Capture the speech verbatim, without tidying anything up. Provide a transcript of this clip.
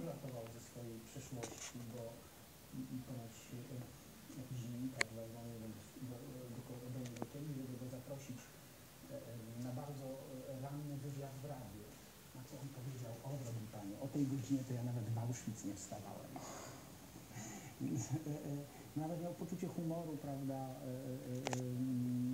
żartował ze swojej przeszłości, bo ponoć jakiś dziennikarz zadzwonił do, do, do, do niego kiedyś, żeby go zaprosić na bardzo ranny wywiad w radiu. Na co on powiedział: o, drogi panie, o tej godzinie to ja nawet w Auschwitz nie wstawałem. Więc e, e, nawet miał poczucie humoru, prawda, e, e,